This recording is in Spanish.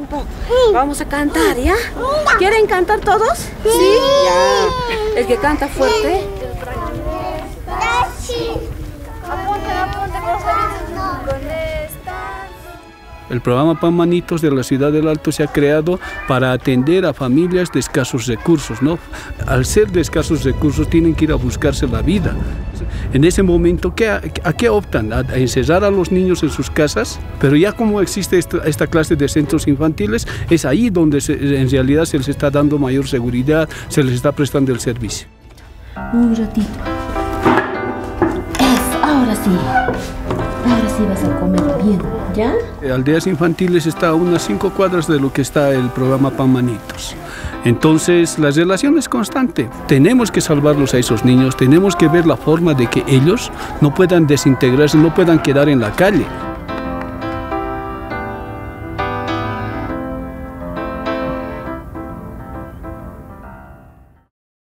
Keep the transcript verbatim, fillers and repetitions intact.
tiempo. Vamos a cantar, ¿ya? ¿Quieren cantar todos? Sí. Ya. El que canta fuerte. El programa Pan Manitos de la ciudad del Alto se ha creado para atender a familias de escasos recursos, ¿no? Al ser de escasos recursos tienen que ir a buscarse la vida. En ese momento, ¿qué, ¿a qué optan? ¿A encerrar a los niños en sus casas? Pero ya como existe esta, esta clase de centros infantiles, es ahí donde se, en realidad se les está dando mayor seguridad, se les está prestando el servicio. Un ratito. Eso, ahora sí. Ahora sí vas a comer bien, ¿ya? Aldeas Infantiles está a unas cinco cuadras de lo que está el programa Pan Manitos. Entonces, la relación es constante. Tenemos que salvarlos a esos niños, tenemos que ver la forma de que ellos no puedan desintegrarse, no puedan quedar en la calle.